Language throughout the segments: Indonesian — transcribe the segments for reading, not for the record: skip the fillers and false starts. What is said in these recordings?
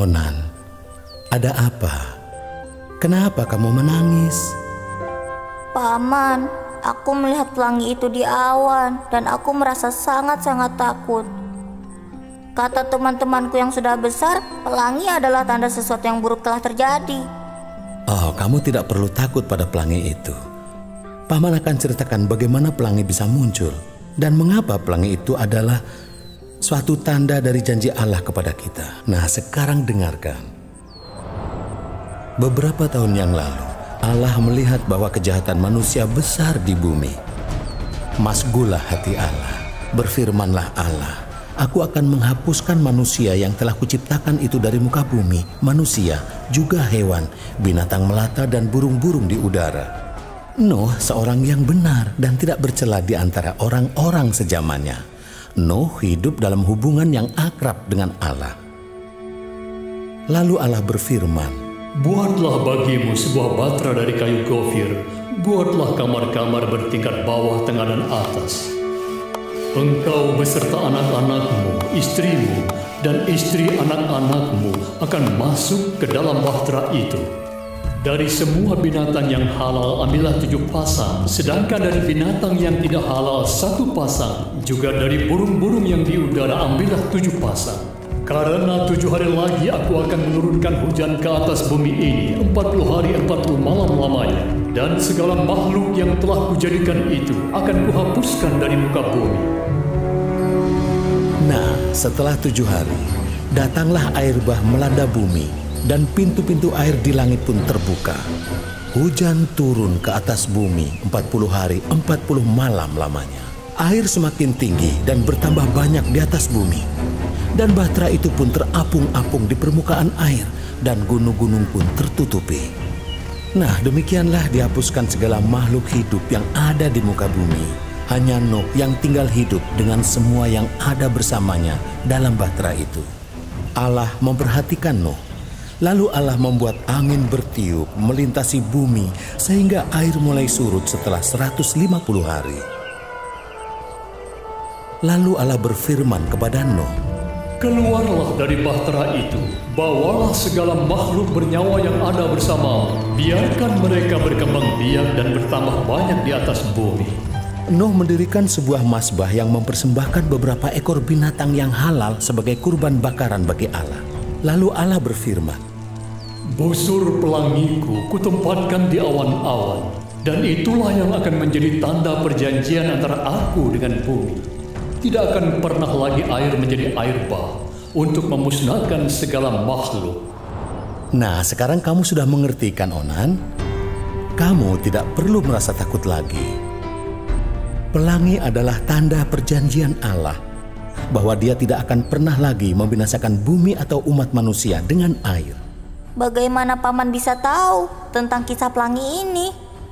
Onan, ada apa? Kenapa kamu menangis? Paman, aku melihat pelangi itu di awan dan aku merasa sangat-sangat takut. Kata teman-temanku yang sudah besar, pelangi adalah tanda sesuatu yang buruk telah terjadi. Oh, kamu tidak perlu takut pada pelangi itu. Paman akan ceritakan bagaimana pelangi bisa muncul dan mengapa pelangi itu adalah suatu tanda dari janji Allah kepada kita. Nah, sekarang dengarkan. Beberapa tahun yang lalu, Allah melihat bahwa kejahatan manusia besar di bumi. Masgulah hati Allah, berfirmanlah Allah, aku akan menghapuskan manusia yang telah kuciptakan itu dari muka bumi, manusia, juga hewan, binatang melata dan burung-burung di udara. Nuh seorang yang benar dan tidak bercela di antara orang-orang sejamannya. Nuh hidup dalam hubungan yang akrab dengan Allah. Lalu Allah berfirman, buatlah bagimu sebuah batra dari kayu gofir. Buatlah kamar-kamar bertingkat bawah, tengah, dan atas. Engkau beserta anak-anakmu, istrimu, dan istri anak-anakmu akan masuk ke dalam bahtera itu. Dari semua binatang yang halal ambillah 7 pasang, sedangkan dari binatang yang tidak halal 1 pasang. Juga dari burung-burung yang di udara ambillah 7 pasang. Karena 7 hari lagi aku akan menurunkan hujan ke atas bumi ini 40 hari 40 malam lamanya. Dan segala makhluk yang telah kujadikan itu akan kuhapuskan dari muka bumi. Nah, setelah 7 hari, datanglah air bah melanda bumi dan pintu-pintu air di langit pun terbuka. Hujan turun ke atas bumi 40 hari 40 malam lamanya. Air semakin tinggi dan bertambah banyak di atas bumi. Dan bahtera itu pun terapung-apung di permukaan air dan gunung-gunung pun tertutupi. Nah, demikianlah dihapuskan segala makhluk hidup yang ada di muka bumi. Hanya Nuh yang tinggal hidup dengan semua yang ada bersamanya dalam bahtera itu. Allah memperhatikan Nuh. Lalu Allah membuat angin bertiup melintasi bumi sehingga air mulai surut setelah 150 hari. Lalu Allah berfirman kepada Nuh, keluarlah dari bahtera itu, bawalah segala makhluk bernyawa yang ada bersamamu. Biarkan mereka berkembang biak dan bertambah banyak di atas bumi. Nuh mendirikan sebuah mazbah yang mempersembahkan beberapa ekor binatang yang halal sebagai kurban bakaran bagi Allah. Lalu Allah berfirman, busur pelangiku kutempatkan di awan-awan, dan itulah yang akan menjadi tanda perjanjian antara aku dengan bumi. Tidak akan pernah lagi air menjadi air bah untuk memusnahkan segala makhluk. Nah, sekarang kamu sudah mengerti kan, Onan? Kamu tidak perlu merasa takut lagi. Pelangi adalah tanda perjanjian Allah bahwa Dia tidak akan pernah lagi membinasakan bumi atau umat manusia dengan air. Bagaimana Paman bisa tahu tentang kisah pelangi ini?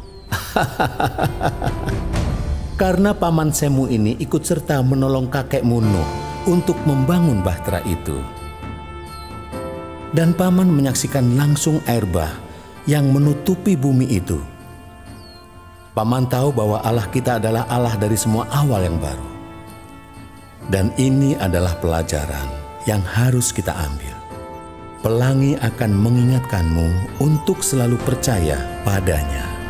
Karena Paman Semu ini ikut serta menolong kakekmu Nuh untuk membangun bahtera itu. Dan Paman menyaksikan langsung air bah yang menutupi bumi itu. Paman tahu bahwa Allah kita adalah Allah dari semua awal yang baru. Dan ini adalah pelajaran yang harus kita ambil. Pelangi akan mengingatkanmu untuk selalu percaya padanya.